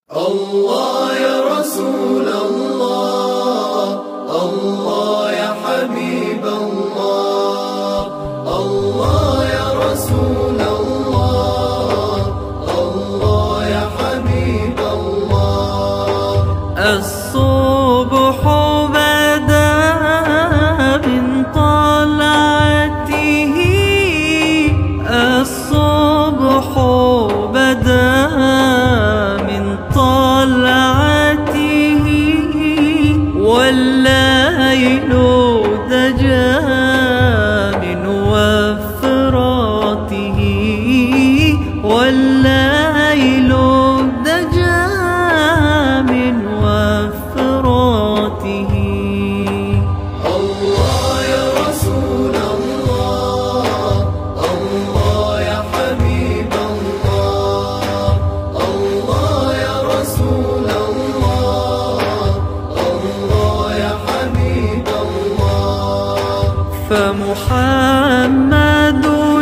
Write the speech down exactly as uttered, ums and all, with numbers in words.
الله يا رسول الله، الله يا حبيب الله، الله يا رسول الله، الله يا حبيب الله. الصبح بدا من طلعته، الصبح بدا من طلعته، والليل دجى من وفراته، والليل دجى من وفراته. الله يا رسول الله، الله يا حبيب الله، الله يا رسول الله، الله يا حبيب الله. فمحمد